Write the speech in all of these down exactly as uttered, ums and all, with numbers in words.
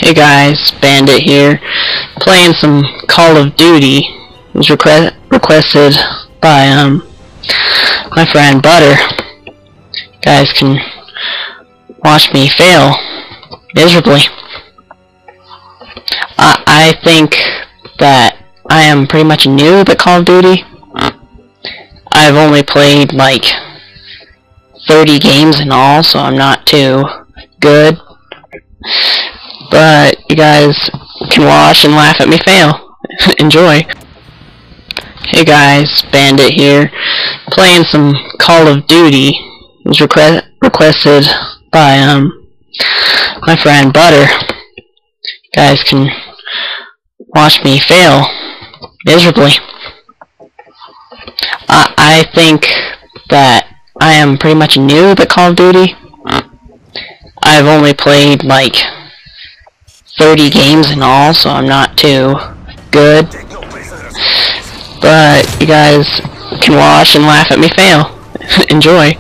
Hey guys, Bandit here, playing some Call of Duty. It was request requested by um my friend Butter. You guys can watch me fail miserably. I I think that I am pretty much a noob at Call of Duty. I've only played like thirty games in all, so I'm not too good. But you guys can watch and laugh at me fail. Enjoy. Hey guys, Bandit here, playing some Call of Duty. It was request requested by um my friend Butter. You guys can watch me fail miserably. I I think that I am pretty much a noob at Call of Duty. I've only played like thirty games in all, so I'm not too good. But you guys can watch and laugh at me fail. Enjoy.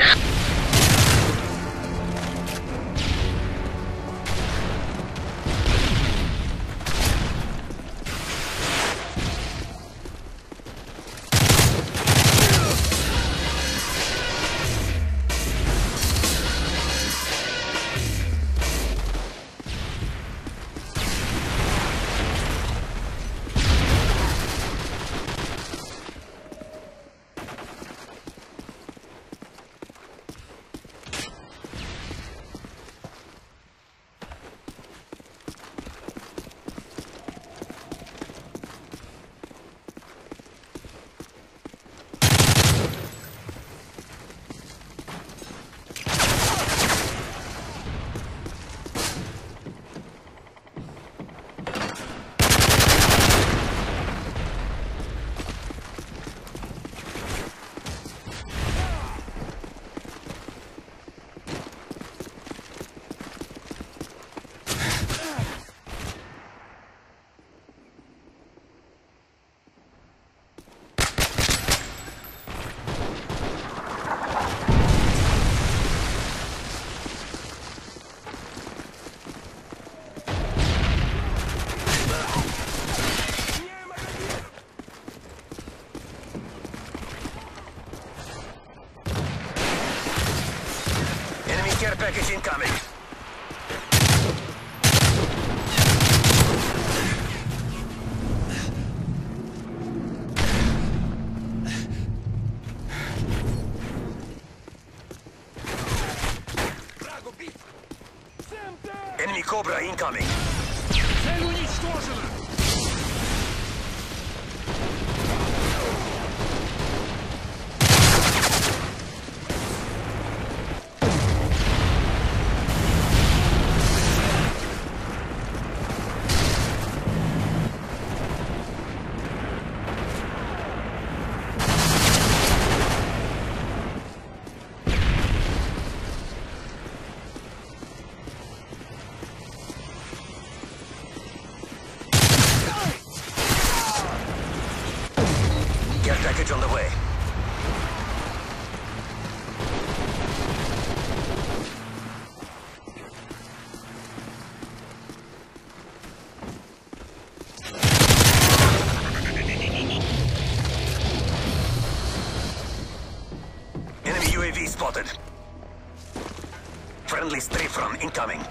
Care package incoming. Enemy Cobra incoming. Цель уничтожена. Care package on the way. Enemy U A V spotted. Friendly strafe run incoming.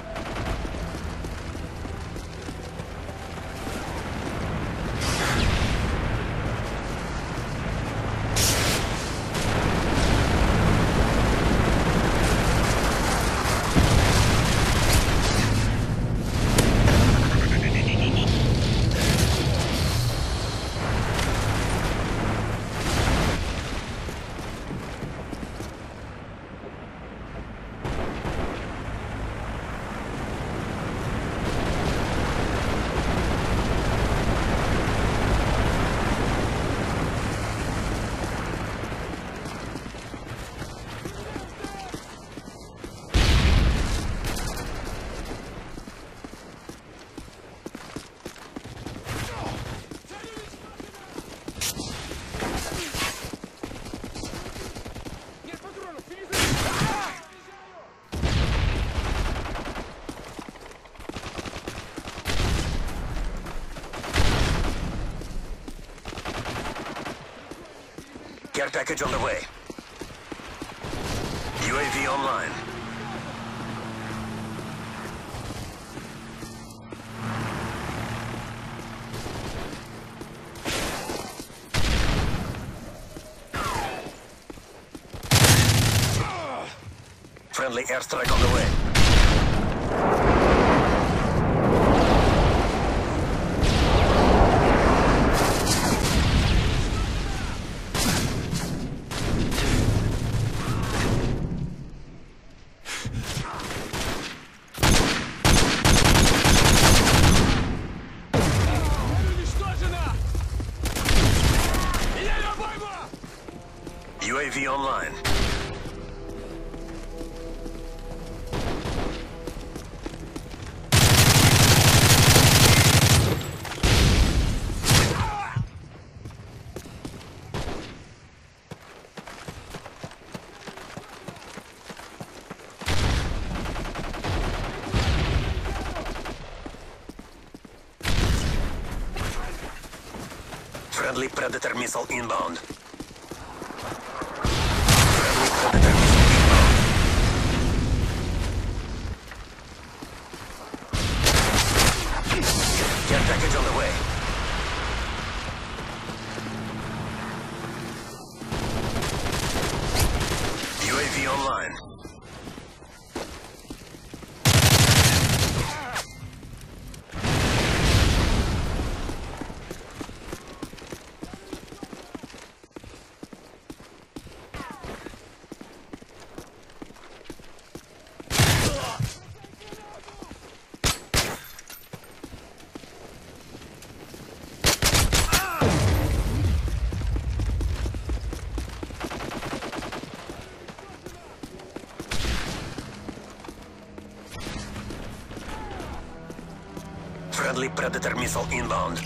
Care package on the way. U A V online. Friendly airstrike on the way. U A V online. Friendly Predator missile inbound. Friendly Predator missile inbound. Care package on the way. U A V online. Friendly Predator missile inbound.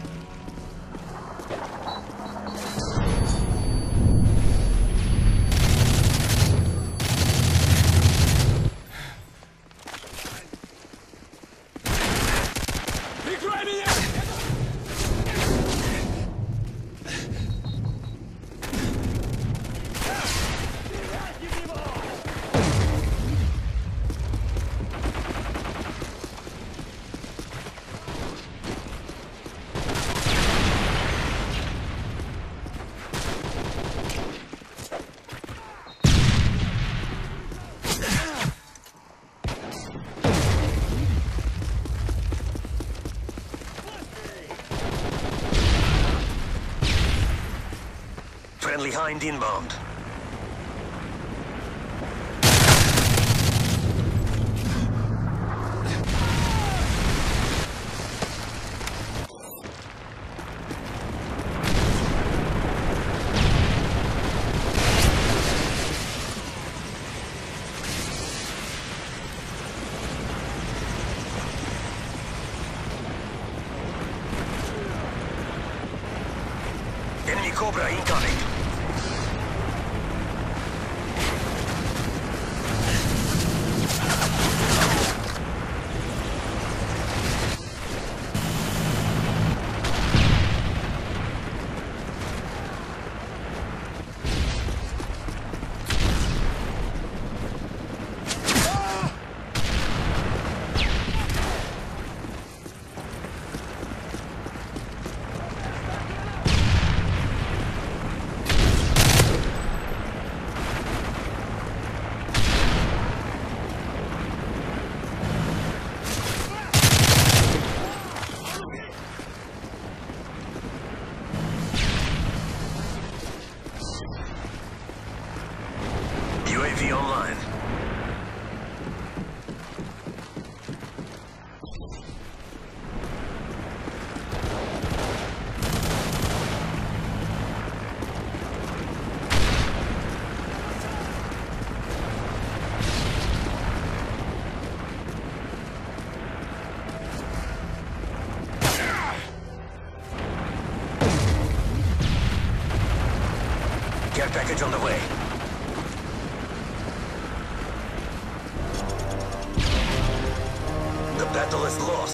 Friendly Hind inbound. Enemy Cobra incoming. U A V online. Care package on the way. The battle is lost.